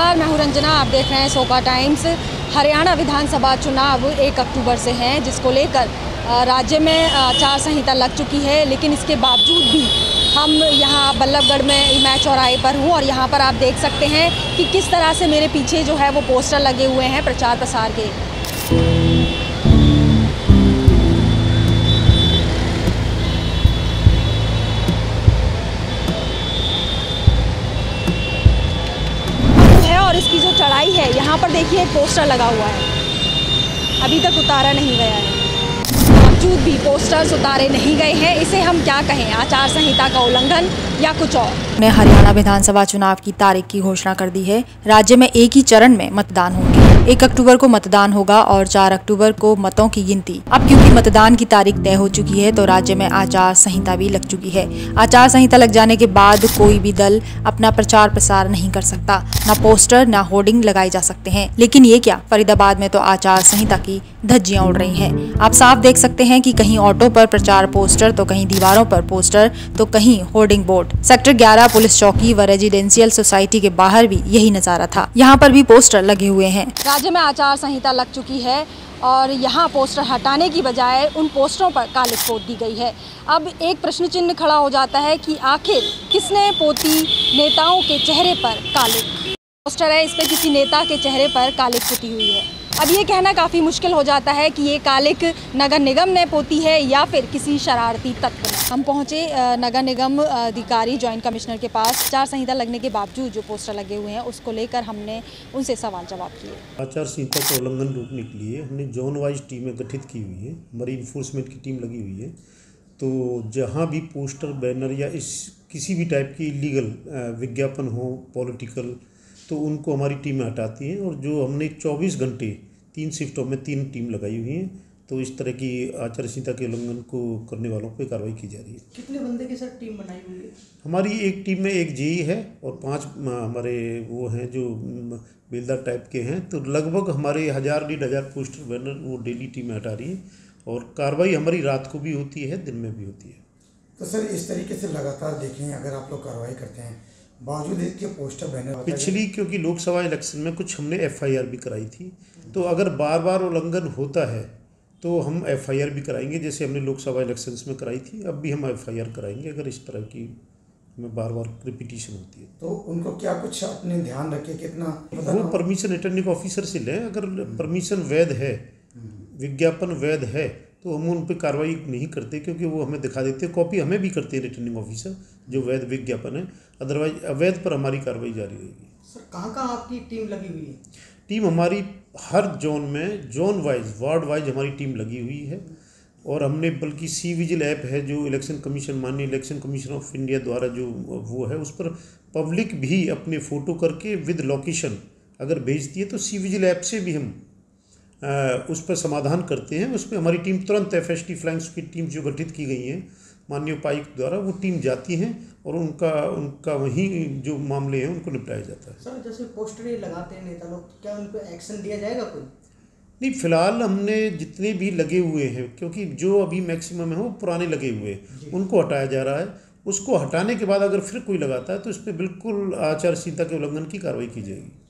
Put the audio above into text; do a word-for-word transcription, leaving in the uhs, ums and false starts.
नमस्कार, मैं हूं रंजना। आप देख रहे हैं सोका टाइम्स। हरियाणा विधानसभा चुनाव एक अक्टूबर से हैं, जिसको लेकर राज्य में आचार संहिता लग चुकी है। लेकिन इसके बावजूद भी हम यहाँ बल्लभगढ़ में मैं चौराहे पर हूँ और यहाँ पर आप देख सकते हैं कि किस तरह से मेरे पीछे जो है वो पोस्टर लगे हुए हैं प्रचार प्रसार के। और इसकी जो चढ़ाई है, यहाँ पर देखिए एक पोस्टर लगा हुआ है, अभी तक उतारा नहीं गया है। बावजूद भी पोस्टर्स उतारे नहीं गए हैं। इसे हम क्या कहें, आचार संहिता का उल्लंघन या कुछ और। ने हरियाणा विधानसभा चुनाव की तारीख की घोषणा कर दी है। राज्य में एक ही चरण में मतदान होंगे। एक अक्टूबर को मतदान होगा और चार अक्टूबर को मतों की गिनती। अब क्योंकि मतदान की तारीख तय हो चुकी है, तो राज्य में आचार संहिता भी लग चुकी है। आचार संहिता लग जाने के बाद कोई भी दल अपना प्रचार प्रसार नहीं कर सकता। न पोस्टर न होर्डिंग लगाए जा सकते हैं। लेकिन ये क्या, फरीदाबाद में तो आचार संहिता की धज्जियां उड़ रही हैं। आप साफ देख सकते हैं कि कहीं ऑटो पर प्रचार पोस्टर, तो कहीं दीवारों पर पोस्टर, तो कहीं होर्डिंग बोर्ड। सेक्टर ग्यारह पुलिस चौकी व रेजिडेंशियल सोसाइटी के बाहर भी यही नजारा था। यहाँ पर भी पोस्टर लगे हुए हैं। राज्य में आचार संहिता लग चुकी है और यहाँ पोस्टर हटाने की बजाय उन पोस्टरों पर कालिख पोत दी गई है। अब एक प्रश्न चिन्ह खड़ा हो जाता है कि आखिर किसने पोती नेताओं के चेहरे पर कालिख। पोस्टर है, इस पर किसी नेता के चेहरे पर कालिख पुती हुई है। अब ये कहना काफ़ी मुश्किल हो जाता है कि ये कालिख नगर निगम ने पोती है या फिर किसी शरारती तत्व ने। हम पहुँचे नगर निगम अधिकारी जॉइंट कमिश्नर के पास। आचार संहिता लगने के बावजूद जो पोस्टर लगे हुए हैं उसको लेकर हमने उनसे सवाल जवाब किए। आचार संहिता का उल्लंघन रोकने के लिए हमने जोन वाइज टीमें गठित की हुई है। हमारी इन्फोर्समेंट की टीम लगी हुई है। तो जहाँ भी पोस्टर, बैनर या इस किसी भी टाइप की इलीगल विज्ञापन हो, पॉलिटिकल, तो उनको हमारी टीमें हटाती हैं। और जो हमने चौबीस घंटे तीन शिफ्टों में तीन टीम लगाई हुई हैं, तो इस तरह की आचार संहिता के उल्लंघन को करने वालों पर कार्रवाई की जा रही है। कितने बंदे के साथ टीम बनाई हुई है? हमारी एक टीम में एक जेई है और पांच हमारे वो हैं जो बेलदार टाइप के हैं। तो लगभग हमारे हज़ार डेढ़ हज़ार पोस्टर बैनर वो डेली टीमें हटा रही हैं। और कार्रवाई हमारी रात को भी होती है, दिन में भी होती है। तो सर, इस तरीके से लगातार देखें, अगर आप लोग कार्रवाई करते हैं बावजूद इसके पोस्टर बैनर, पिछली क्योंकि लोकसभा इलेक्शन में कुछ हमने एफआईआर भी कराई थी, तो अगर बार बार उल्लंघन होता है तो हम एफआईआर भी कराएंगे, जैसे हमने लोकसभा इलेक्शंस में कराई थी। अब भी हम एफआईआर कराएंगे अगर इस तरह की हमें बार बार रिपीटिशन होती है। तो उनको क्या कुछ अपने ध्यान रखें, कितना वो परमिशन रिटर्निंग ऑफिसर से लें। अगर परमिशन वैध है, विज्ञापन वैध है, तो हम उन पर कार्रवाई नहीं करते, क्योंकि वो हमें दिखा देते हैं। कॉपी हमें भी करते हैं रिटर्निंग ऑफिसर जो वैध विज्ञापन है। अदरवाइज अवैध पर हमारी कार्रवाई जारी रहेगी। सर, कहाँ कहाँ आपकी टीम लगी हुई है? टीम हमारी हर जोन में, जोन वाइज, वार्ड वाइज हमारी टीम लगी हुई है। और हमने बल्कि सी विजिल ऐप है जो इलेक्शन कमीशन, माननीय इलेक्शन कमीशन ऑफ इंडिया द्वारा जो वो है, उस पर पब्लिक भी अपने फ़ोटो करके विद लोकेशन अगर भेजती है, तो सी विजिल ऐप से भी हम आ, उस पर समाधान करते हैं। उसमें हमारी टीम तुरंत एफ एस टी फ्लैंक्स की टीम जो गठित की गई हैं माननीय उपायुक्त द्वारा, वो टीम जाती हैं और उनका उनका वहीं जो मामले हैं उनको निपटाया जाता है। सर, जैसे पोस्टर ये लगाते हैं नेता लोग, क्या उन पर एक्शन दिया जाएगा कोई? नहीं, फिलहाल हमने जितने भी लगे हुए हैं, क्योंकि जो अभी मैक्सिमम है वो पुराने लगे हुए हैं, उनको हटाया जा रहा है। उसको हटाने के बाद अगर फिर कोई लगाता है तो इस पर बिल्कुल आचार संहिता के उल्लंघन की कार्रवाई की जाएगी।